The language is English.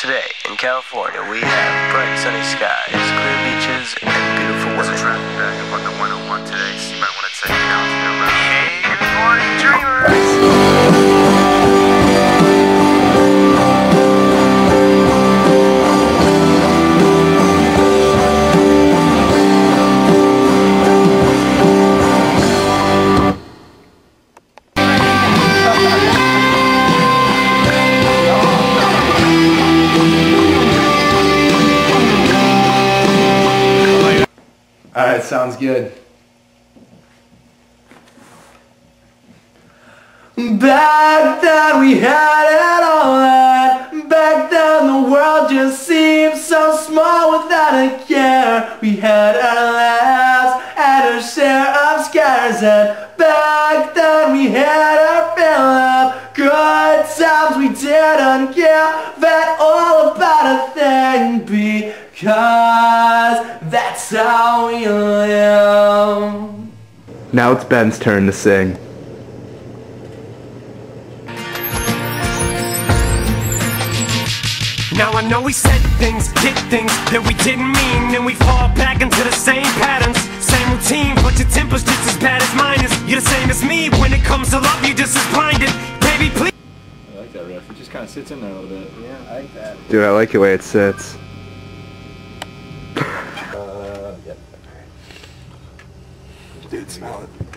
Today, in California, we have bright sunny skies, clear beaches, and beautiful women. There's a traffic backup on the 101 today, so you might want to take it out to your route. Hey, good morning, dreamers! Alright, sounds good. Back then we had it all that. Back then the world just seemed so small without a care. We had our laughs and our share of scars, and back then we had our fill of good times. We didn't give at all about a thing, because that's how we live. Now it's Ben's turn to sing. Now I know we said things, did things that we didn't mean, and we fall back into the same patterns, same routine, but your temper's just as bad as mine is. You're the same as me, when it comes to love you're just as blinded. Baby, please. I like that riff, it just kind of sits in there a little bit. Yeah, I like that. Dude, I like the way it sits. Dude, smell it.